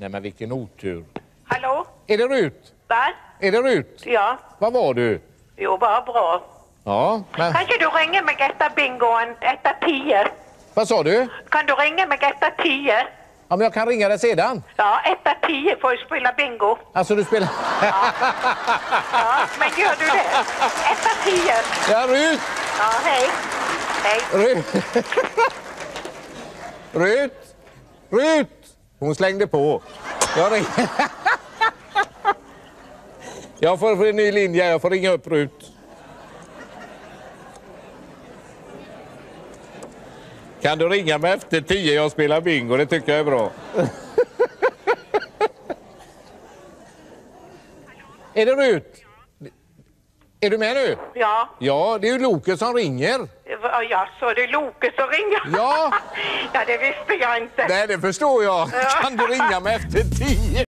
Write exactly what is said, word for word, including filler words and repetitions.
Nej men vilken otur. Hallå? Är det Rut? Va? Är det Rut? Ja. Vad var du? Jo, bara bra. Ja, men... Kanske du ringer med Gästa Bingoen etta tio? Vad sa du? Kan du ringa med Gästa tio? Ja, men jag kan ringa dig sedan. Ja, etta tio får du spela bingo. Alltså du spelar... Ja. Ja, men gör du det? etta tio. Ja, Rut! Ja, hej. Hej. Rut! Rut! Rut! Hon slängde på. Jag ringer... Jag får få en ny linje, jag får ringa upp Rut. Kan du ringa mig efter tio? Jag spelar bingo, det tycker jag är bra. Är det Rut? Är du med nu? Ja. Ja, det är ju Loke som ringer. Ja, så det är Loke som ringer? Ja. Ja, det visste jag inte. Nej, det förstår jag. Ja. Kan du ringa mig efter tio?